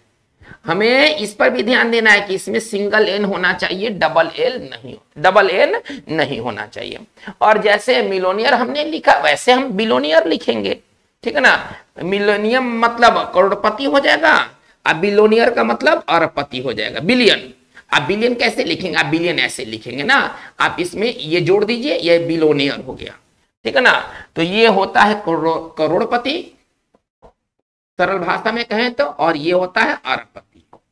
हमें इस पर भी ध्यान देना है कि इसमें सिंगल एन होना चाहिए, डबल एल नहीं, डबल एन नहीं होना चाहिए। और जैसे मिलोनियर हमने लिखा वैसे हम बिलोनियर लिखेंगे, ठीक है ना। मिलोनियम मतलब करोड़पति हो जाएगा, अब बिलोनियर का मतलब अरबपति हो जाएगा, बिलियन। आप बिलियन कैसे लिखेंगे? आप बिलियन ऐसे लिखेंगे ना, आप इसमें ये जोड़ दीजिए, ये बिलोनियर हो गया, ठीक है ना। तो ये होता है करोड़पति सरल भाषा में कहें तो, और ये होता है अरबपति।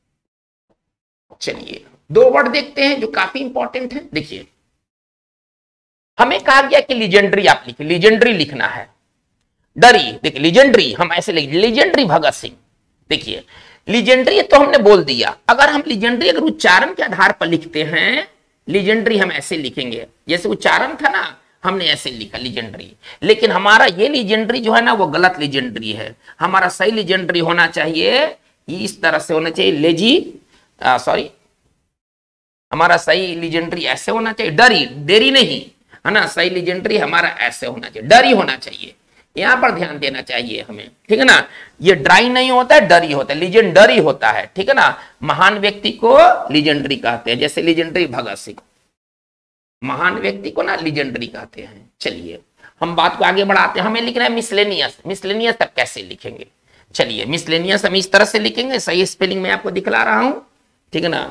चलिए दो वर्ड देखते हैं जो काफी इंपॉर्टेंट है। देखिए हमें कहा गया कि लीजेंडरी आप लिखिए, लीजेंडरी लिखना है। डरी, देखिए लीजेंडरी हम ऐसे लिख, लीजेंडरी भगत सिंह। देखिए लीजेंडरी तो हमने बोल दिया। अगर हम लीजेंडरी अगर उच्चारण के आधार पर लिखते हैं, लीजेंडरी हम ऐसे लिखेंगे, जैसे उच्चारण था ना हमने ऐसे लिखा लीजेंडरी, लेकिन हमारा ये लीजेंडरी जो है ना वो गलत लीजेंडरी है। हमारा सही लीजेंडरी होना चाहिए, इस तरह से होना चाहिए, लेजी सॉरी हमारा सही लीजेंडरी ऐसे होना चाहिए, डरी, देरी नहीं, है ना। सही लीजेंडरी हमारा ऐसे होना चाहिए, डरी होना चाहिए। यहां पर ध्यान देना चाहिए हमें, ठीक है ना। ये ड्राई नहीं होता है, डरी होता है, लीजेंडरी होता है, ठीक है ना। महान व्यक्ति को लीजेंडरी कहते हैं, जैसे लीजेंडरी भगत सिंह, महान व्यक्ति को ना लीजेंडरी कहते हैं। चलिए हम बात को आगे बढ़ाते हैं। हमें लिखना है मिसलेनियस। मिसलेनियस तक कैसे लिखेंगे? चलिए मिसलेनियस हम इस तरह से लिखेंगे, सही स्पेलिंग में आपको दिखला रहा हूं, ठीक है ना।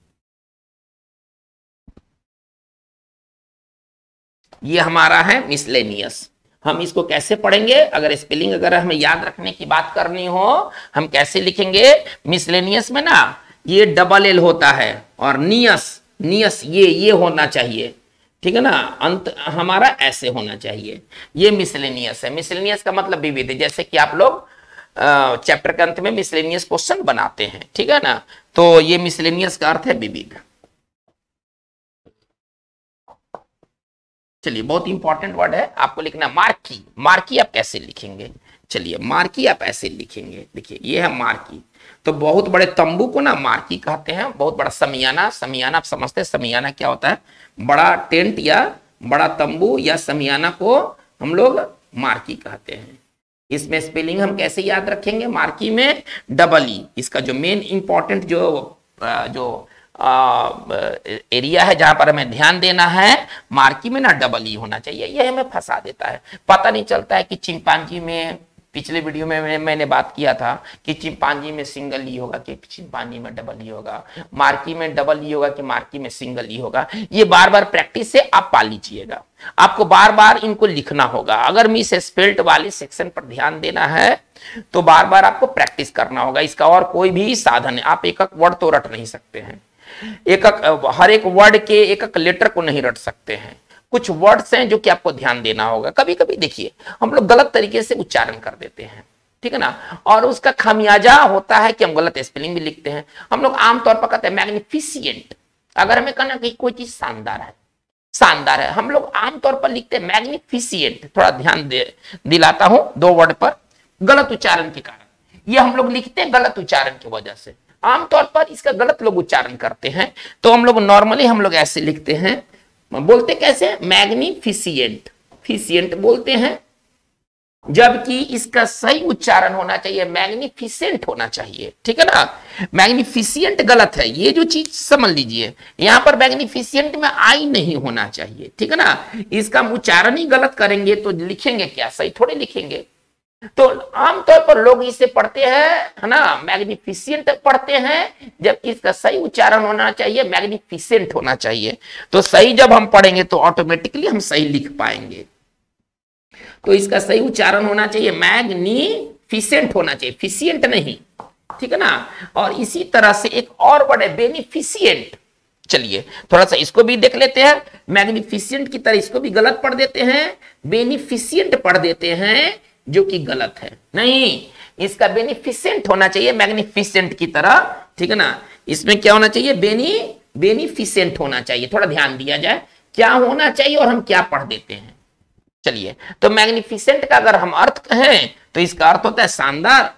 ये हमारा है मिसलेनियस। हम इसको कैसे पढ़ेंगे, अगर स्पेलिंग अगर हमें याद रखने की बात करनी हो, हम कैसे लिखेंगे मिसलेनियस में ना, ये डबल एल होता है और नियस, नियस ये ये होना चाहिए, ठीक है ना, अंत हमारा ऐसे होना चाहिए। ये मिसलेनियस है। मिसलेनियस का मतलब विविध, जैसे कि आप लोग चैप्टर के अंत में मिसलेनियस क्वेश्चन बनाते हैं, ठीक है ना, तो ये मिसलेनियस का अर्थ है विविध। चलिए बहुत इंपॉर्टेंट वर्ड है, आपको लिखना मार्की। मार्की आप कैसे लिखेंगे, चलिए मार्की आप ऐसे लिखेंगे, देखिए ये है मार्की। तो बहुत बड़े तंबू को ना मार्की कहते हैं, बहुत बड़ा समियाना, समियाना आप समझते हैं समियाना क्या होता है, बड़ा टेंट या बड़ा तंबू या समियाना को हम लोग मार्की कहते हैं। इसमें स्पेलिंग हम कैसे याद रखेंगे, मार्की में डबल ई, इसका जो मेन इंपॉर्टेंट जो जो एरिया है जहां पर हमें ध्यान देना है, मार्की में ना डबल ई होना चाहिए। यह हमें फंसा देता है, पता नहीं चलता है कि चिंपांजी में, पिछले वीडियो में मैं, मैंने बात किया था कि चिंपांजी में सिंगल ई होगा कि चिंपांजी में डबल ई होगा, मार्की में डबल ई होगा कि मार्की में सिंगल ई होगा। ये बार बार प्रैक्टिस से आप पा लीजिएगा, आपको बार बार इनको लिखना होगा। अगर मिस स्पेल्ट वाले सेक्शन पर ध्यान देना है तो बार बार आपको प्रैक्टिस करना होगा, इसका और कोई भी साधन है। आप एक एक वर्ड तो रट नहीं सकते हैं, एक एक हर एक वर्ड के एक एक लेटर को नहीं रट सकते हैं। कुछ वर्ड्स हैं जो कि आपको ध्यान देना होगा। कभी कभी देखिए हम लोग गलत तरीके से उच्चारण कर देते हैं, ठीक है ना, और उसका खामियाजा होता है कि हम गलत स्पेलिंग भी लिखते हैं। हम लोग आमतौर पर कहते हैं मैग्निफिशिएंट, अगर हमें कहना कि कोई चीज शानदार है, शानदार है, हम लोग आमतौर पर लिखते हैं मैग्निफिशिएंट। थोड़ा ध्यान दे दिलाता हूं दो वर्ड पर, गलत उच्चारण के कारण ये हम लोग लिखते हैं, गलत उच्चारण की वजह से आमतौर पर इसका गलत लोग उच्चारण करते हैं। तो हम लोग नॉर्मली हम लोग ऐसे लिखते हैं, बोलते कैसे, मैग्निफिशिएंट, फिशिएंट बोलते हैं, जबकि इसका सही उच्चारण होना चाहिए मैग्निफिसेंट होना चाहिए, ठीक है ना। मैग्निफिशिएंट गलत है, ये जो चीज समझ लीजिए, यहां पर मैग्निफिशिएंट में आई नहीं होना चाहिए, ठीक है ना। इसका उच्चारण ही गलत करेंगे तो लिखेंगे क्या, सही थोड़े लिखेंगे। तो आमतौर पर लोग इसे पढ़ते हैं, है ना, मैग्निफिशिएंट पढ़ते हैं, जबकि इसका सही उच्चारण होना चाहिए मैग्निफिसेंट होना चाहिए। तो सही जब हम पढ़ेंगे तो ऑटोमेटिकली हम सही लिख पाएंगे। तो इसका सही उच्चारण होना चाहिए मैग्निफिसेंट होना चाहिए, फिशिएंट नहीं, ठीक है ना। और इसी तरह से एक और वर्ड है बेनिफिशिएंट। चलिए थोड़ा सा इसको भी देख लेते हैं। मैग्निफिशिएंट की तरह इसको भी गलत पढ़ देते हैं, बेनिफिशिएंट पढ़ देते हैं, जो कि गलत है। नहीं, इसका बेनिफिसेंट होना चाहिए मैग्निफिसेंट की तरह, ठीक है ना। इसमें क्या होना चाहिए, बेनी बेनिफिसेंट होना चाहिए। थोड़ा ध्यान दिया जाए क्या होना चाहिए और हम क्या पढ़ देते हैं। चलिए, तो मैग्निफिसेंट का अगर हम अर्थ कहें तो इसका अर्थ होता है शानदार,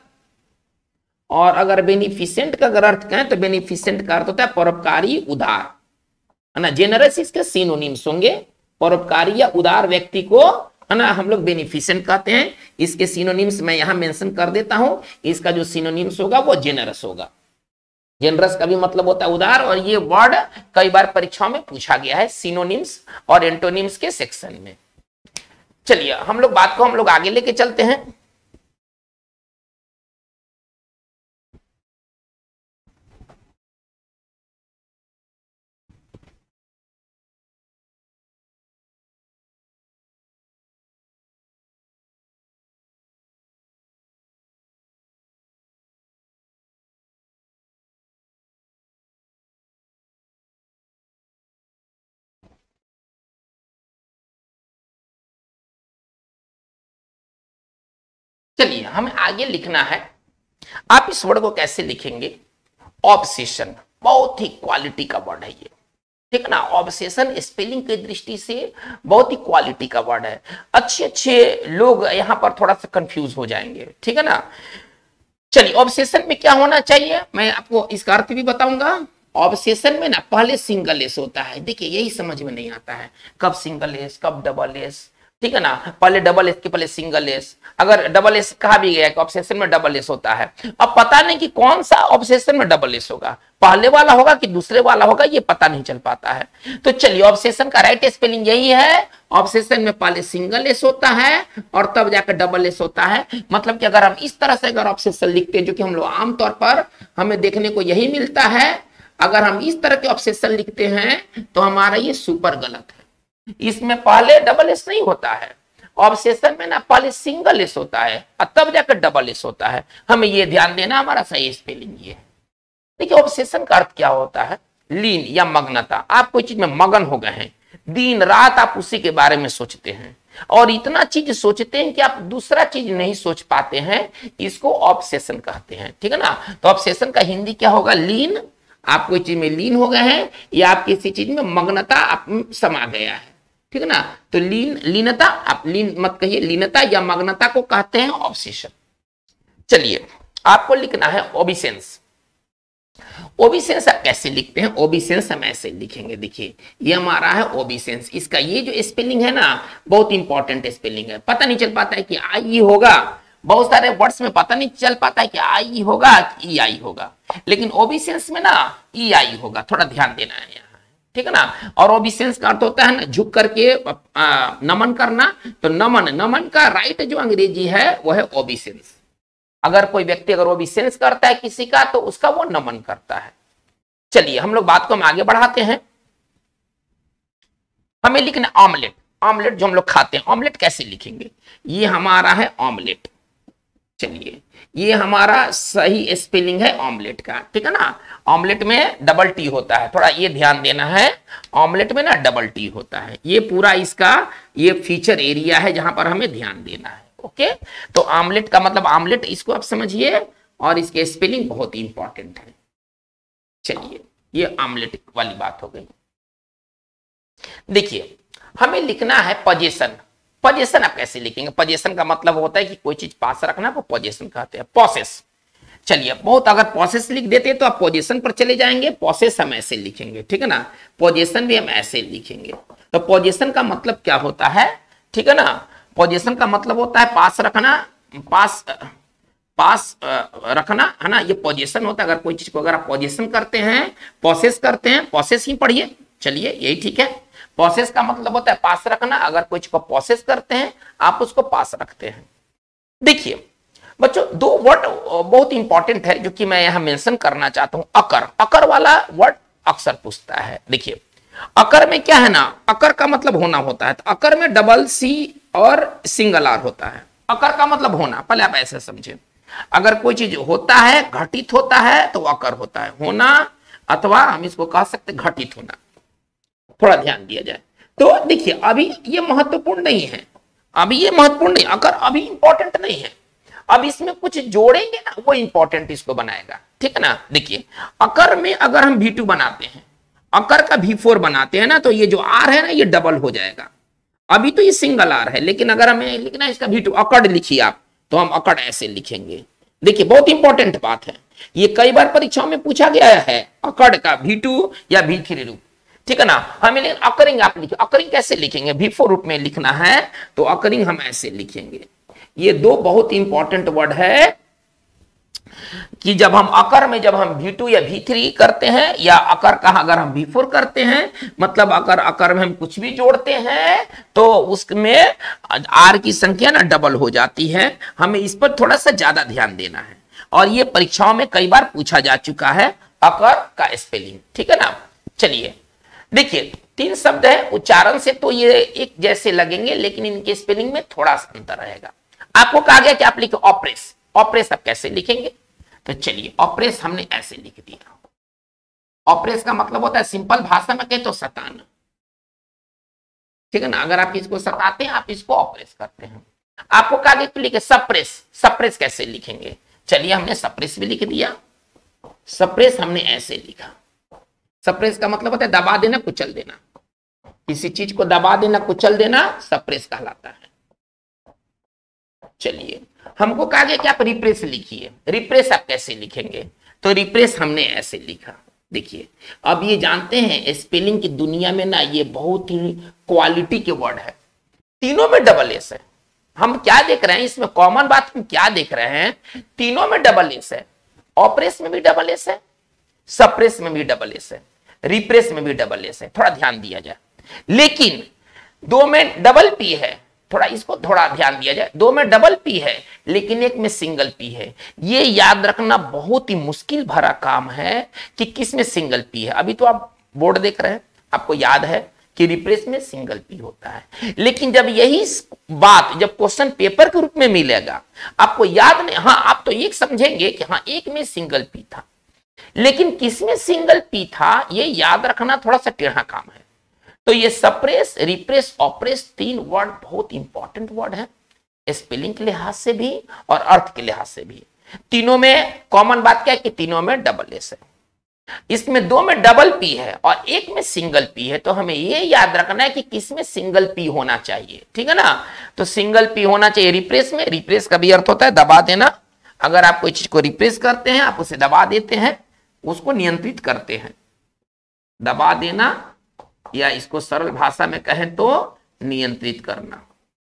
और अगर बेनिफिसेंट का अगर अर्थ कहें तो बेनिफिसेंट का अर्थ होता है परोपकारी, उदार, है ना। जेनरस इसके सिनोनिम्स होंगे, परोपकारी या उदार व्यक्ति को, है ना, हम लोग बेनिफिसेंट कहते हैं। इसके सिनोनिम्स मैं यहां मेंशन कर देता हूं, इसका जो सिनोनिम्स होगा वो जेनरस होगा। जेनरस का भी मतलब होता है उदार, और ये वर्ड कई बार परीक्षाओं में पूछा गया है सिनोनिम्स और एंटोनिम्स के सेक्शन में। चलिए हम लोग बात को हम लोग आगे लेके चलते हैं। चलिए हमें आगे लिखना है। आप इस वर्ड को कैसे लिखेंगे, ऑब्सेशन। बहुत ही क्वालिटी का वर्ड है ये, ठीक है ना। ऑब्सेशन स्पेलिंग की दृष्टि से बहुत ही क्वालिटी का वर्ड है। अच्छे अच्छे लोग यहां पर थोड़ा सा कंफ्यूज हो जाएंगे, ठीक है ना। चलिए ऑब्सेशन में क्या होना चाहिए, मैं आपको इसका अर्थ भी बताऊंगा। ऑब्सेशन में ना पहले सिंगल एस होता है, देखिए यही समझ में नहीं आता है, कब सिंगल एस कब डबल एस, ठीक है ना, पहले डबल एस के पहले सिंगल एस, अगर डबल एस कहा भी गया कि ऑब्सेशन में डबल एस होता है, अब पता नहीं कि कौन सा ऑब्सेशन में डबल एस होगा, पहले वाला होगा कि दूसरे वाला होगा, ये पता नहीं चल पाता है। तो चलिए ऑब्सेशन का राइट स्पेलिंग यही है, ऑब्सेशन में पहले सिंगल एस होता है और तब जाकर डबल एस होता है। मतलब कि अगर हम इस तरह से अगर ऑब्सेशन लिखते हैं, जो कि हम लोग आमतौर पर हमें देखने को यही मिलता है, अगर हम इस तरह के ऑब्सेशन लिखते हैं तो हमारा ये सुपर गलत है। इसमें पहले डबल एस नहीं होता है, ऑब्सेशन में ना पहले सिंगल एस होता है और तब जाकर डबल एस होता है। हमें ये ध्यान देना, हमारा सही स्पेलिंग ये है। देखिए ऑब्सेशन का अर्थ क्या होता है, लीन या मग्नता। आप कोई चीज में मगन हो गए हैं, दिन रात आप उसी के बारे में सोचते हैं और इतना चीज सोचते हैं कि आप दूसरा चीज नहीं सोच पाते हैं, इसको ऑब्सेशन कहते हैं। ठीक है ना, तो ऑब्सेशन का हिंदी क्या होगा, लीन। आप कोई चीज में लीन हो गए हैं या आप किसी चीज में मग्नता आप समा गया है, ठीक है ना। तो लीन, लीनता, आप लीन मत कहिए, लीनता या मग्नता को कहते हैं ऑब्सेशन। चलिए आपको लिखना है ओबिसेंस। ओबिसेंस आप कैसे लिखते हैं, ओबिसेंस हम ऐसे लिखेंगे, देखिए ये हमारा है ओबिसेंस। इसका ये जो स्पेलिंग है ना बहुत इंपॉर्टेंट स्पेलिंग है। पता नहीं चल पाता है कि आई होगा, बहुत सारे वर्ड्स में पता नहीं चल पाता है कि आई होगा कि ई आई होगा, लेकिन ओबिसेंस में ना ई आई होगा, थोड़ा ध्यान देना है यहाँ, ठीक है ना। और ओबिसेंस का अर्थ होता है ना झुक करके आ, नमन करना। तो नमन, नमन का राइट जो अंग्रेजी है वो है ओबिसेंस। अगर कोई व्यक्ति अगर ओबिसेंस करता है किसी का तो उसका वो नमन करता है। चलिए हम लोग बात को हम आगे बढ़ाते हैं। हमें लिखना ऑमलेट। ऑमलेट जो हम लोग खाते हैं, ऑमलेट कैसे लिखेंगे, ये हमारा है ऑमलेट। चलिए ये हमारा सही स्पेलिंग है ऑमलेट का, ठीक है ना। ऑमलेट में डबल टी होता है, थोड़ा ये ध्यान देना है, ऑमलेट में ना डबल टी होता है। ये पूरा इसका ये फीचर एरिया है जहां पर हमें ध्यान देना है। ओके, तो ऑमलेट का मतलब ऑमलेट, इसको आप समझिए और इसके स्पेलिंग बहुत ही इंपॉर्टेंट है। चलिए ये ऑमलेट वाली बात हो गई। देखिए हमें लिखना है पोजीशन। पोजीशन आप कैसे लिखेंगे, पोजीशन का मतलब होता है कि कोई चीज पास रखना, वो पोजीशन कहते हैं। प्रोसेस, चलिए बहुत अगर प्रोसेस लिख देते तो आप पोजीशन पर चले जाएंगे, प्रोसेस हम ऐसे लिखेंगे, ठीक है ना। पोजीशन भी हम ऐसे लिखेंगे। तो पोजीशन का मतलब क्या होता है, ठीक है ना। पोजीशन का मतलब होता है पास रखना, पास पास रखना, है ना, ये पोजीशन होता है। अगर कोई चीज को अगर आप पोजीशन करते हैं, प्रोसेस करते हैं, प्रोसेस ही पढ़िए, चलिए यही ठीक है। प्रोसेस का मतलब होता है पास रखना। अगर कोई चीज को प्रोसेस करते हैं आप उसको पास रखते हैं। देखिए बच्चों दो वर्ड बहुत इंपॉर्टेंट है जो कि मैं यहां मेंशन करना चाहता हूं। अकर, अकर वाला वर्ड अक्सर पूछता है। देखिए अकर में क्या है ना, अकर का मतलब होना होता है, तो अकर में डबल सी और सिंगल आर होता है। अकर का मतलब होना, पहले आप ऐसे समझे, अगर कोई चीज होता है, घटित होता है तो अकर होता है, होना, अथवा हम इसको कह सकते घटित होना। थोड़ा ध्यान दिया जाए तो देखिए अभी ये महत्वपूर्ण नहीं है, अभी ये महत्वपूर्ण नहीं, अकर अभी इंपॉर्टेंट नहीं है। अब इसमें कुछ जोड़ेंगे ना वो इंपॉर्टेंट इसको बनाएगा, ठीक है ना। देखिए अकर में अगर हम वी टू बनाते हैं, अकर का वी फोर बनाते हैं ना, तो ये जो आर है ना ये डबल हो जाएगा। अभी तो ये सिंगल आर है, लेकिन अगर हमें लिखना है इसका वी टू, अकड़ लिखिए आप, तो हम अकड़ ऐसे लिखेंगे। देखिए बहुत इंपॉर्टेंट बात है, ये कई बार परीक्षाओं में पूछा गया है, अकड़ का वी टू या वी थ्री रूप, ठीक है ना। हमें अकरिंग आप लिखे, अकरिंग कैसे लिखेंगे, वी फोर रूप में लिखना है तो अकरिंग हम ऐसे लिखेंगे। ये दो बहुत इंपॉर्टेंट वर्ड है कि जब हम अकर में जब हम वी टू या वी थ्री करते हैं, या अकर का अगर हम वी फोर करते हैं, मतलब अगर अकर में हम कुछ भी जोड़ते हैं तो उसमें आर की संख्या ना डबल हो जाती है। हमें इस पर थोड़ा सा ज्यादा ध्यान देना है, और ये परीक्षाओं में कई बार पूछा जा चुका है अकर का स्पेलिंग, ठीक है ना। चलिए देखिए तीन शब्द है, उच्चारण से तो ये एक जैसे लगेंगे, लेकिन इनके स्पेलिंग में थोड़ा सा अंतर रहेगा। आपको कहा गया कि आप लिखो ऑपरेस। ऑपरेस आप कैसे लिखेंगे, तो चलिए ऑपरेस हमने ऐसे लिख दिया। ऑपरेस का मतलब होता है सिंपल भाषा में कहे तो सताना, ठीक है ना। अगर आप इसको सताते हैं आप इसको ऑपरेस करते हैं। आपको कहा गया कि लिखे सप्रेस। सप्रेस कैसे लिखेंगे, चलिए हमने सप्रेस भी लिख दिया। सप्रेस हमने ऐसे लिखा। सप्रेस का मतलब होता है दबा देना, कुचल देना, किसी चीज को दबा देना, कुचल देना, सप्रेस कहलाता है। चलिए हमको कहा गया कि आप रिप्रेस लिखिए। रिप्रेस आप कैसे लिखेंगे, तो रिप्रेस हमने ऐसे लिखा। देखिए अब ये जानते हैं स्पेलिंग की दुनिया में ना ये बहुत ही क्वालिटी के वर्ड है। तीनों में डबल एस है। हम क्या देख रहे हैं इसमें, कॉमन बात हम क्या देख रहे हैं, तीनों में डबल एस है। ऑपरेस में भी डबल एस है, सप्रेस में भी डबल एस है, रिप्रेस में भी डबल एस है। थोड़ा ध्यान दिया जाए। लेकिन दो में डबल पी है, थोड़ा इसको थोड़ा ध्यान दिया जाए। दो में डबल पी है लेकिन एक में सिंगल पी है। ये याद रखना बहुत ही मुश्किल भरा काम है कि किस में सिंगल पी है। अभी तो आप बोर्ड देख रहे हैं, आपको याद है कि रिप्रेस में सिंगल पी होता है। लेकिन जब यही बात जब क्वेश्चन पेपर के रूप में मिलेगा, आपको याद नहीं, हाँ आप तो ये समझेंगे कि हाँ एक में सिंगल पी था, लेकिन किसमें सिंगल पी था ये याद रखना थोड़ा सा टेढ़ा काम है। तो ये सप्रेस, रिप्रेस, ऑपरेस तीन वर्ड बहुत इंपॉर्टेंट वर्ड है, स्पेलिंग के लिहाज से भी और अर्थ के लिहाज से भी। तीनों में कॉमन बात क्या है कि तीनों में डबल एस है। इसमें दो में डबल पी है और एक में सिंगल पी है। तो हमें ये याद रखना है कि किसमें सिंगल पी होना चाहिए, ठीक है ना। तो सिंगल पी होना चाहिए रिप्रेस में। रिप्रेस का भी अर्थ होता है दबा देना। अगर आप कोई चीज को रिप्रेस करते हैं, आप उसे दबा देते हैं, उसको नियंत्रित करते हैं। दबा देना या इसको सरल भाषा में कहें तो नियंत्रित करना,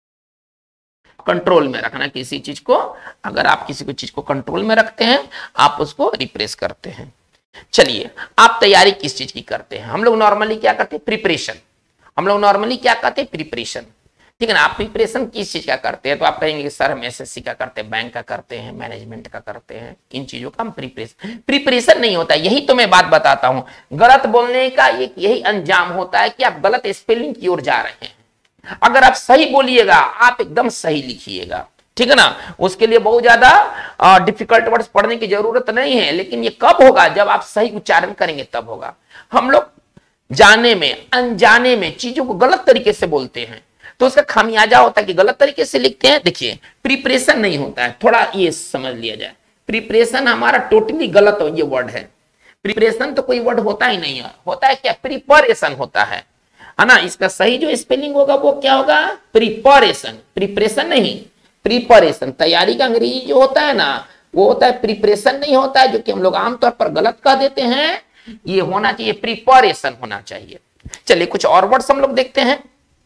कंट्रोल में रखना किसी चीज को। अगर आप किसी को चीज को कंट्रोल में रखते हैं, आप उसको रिप्रेस करते हैं। चलिए, आप तैयारी किस चीज की करते हैं? हम लोग नॉर्मली क्या करते हैं? प्रिपरेशन। हम लोग नॉर्मली क्या करते हैं? प्रिपरेशन, ठीक है ना। आप प्रिपरेशन किस चीज का करते हैं? तो आप कहेंगे सर हम एसएससी का करते हैं, बैंक का करते हैं, मैनेजमेंट का करते हैं। इन चीजों का हम प्रिपरेशन प्रिपरेशन नहीं होता। यही तो मैं बात बताता हूं, गलत बोलने का एक यही अंजाम होता है कि आप गलत स्पेलिंग की ओर जा रहे हैं। अगर आप सही बोलिएगा, आप एकदम सही लिखिएगा, ठीक है ना। उसके लिए बहुत ज्यादा डिफिकल्ट वर्ड्स पढ़ने की जरूरत नहीं है। लेकिन ये कब होगा? जब आप सही उच्चारण करेंगे तब होगा। हम लोग जाने में अनजाने में चीजों को गलत तरीके से बोलते हैं, तो उसका खामियाजा होता है कि गलत तरीके से लिखते हैं। देखिए, प्रिपरेशन नहीं होता है, थोड़ा ये समझ लिया जाए। प्रिपरेशन हमारा टोटली गलत ये वर्ड है। प्रिपरेशन तो कोई वर्ड होता ही नहीं है। होता है क्या? प्रिपरेशन होता है, है ना। इसका सही जो स्पेलिंग होगा वो क्या होगा? प्रिपरेशन। प्रिपरेशन नहीं, प्रिपरेशन। तैयारी का अंग्रेजी जो होता है ना, वो होता है प्रिपरेशन नहीं होता है, जो कि हम लोग आमतौर पर गलत कह देते हैं। ये होना चाहिए, प्रिपरेशन होना चाहिए। चलिए कुछ और वर्ड्स हम लोग देखते हैं।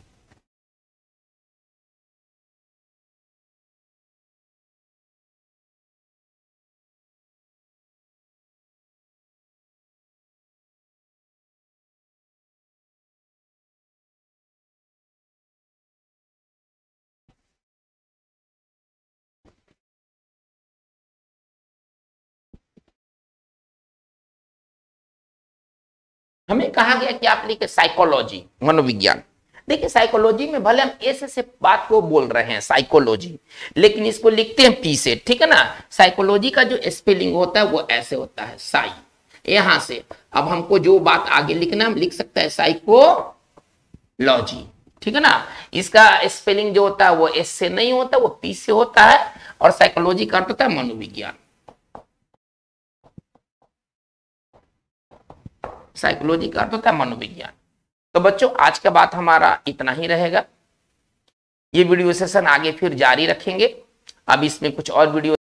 हमें कहा गया कि आप लिखे साइकोलॉजी, मनोविज्ञान। देखिए, साइकोलॉजी में भले हम ऐसे से बात को बोल रहे हैं साइकोलॉजी, लेकिन इसको लिखते हैं पी से, ठीक है ना। साइकोलॉजी का जो स्पेलिंग होता है वो ऐसे होता है, साई, यहां से। अब हमको जो बात आगे लिखना, हम लिख सकते हैं साइकोलॉजी, ठीक है ना। इसका स्पेलिंग जो होता है वो एस से नहीं होता, वो पी से होता है। और साइकोलॉजी का अर्थ होता है मनोविज्ञान। साइकोलॉजी का अर्थ होता है मनोविज्ञान। तो बच्चों, आज का बात हमारा इतना ही रहेगा। ये वीडियो सेशन आगे फिर जारी रखेंगे। अब इसमें कुछ और वीडियो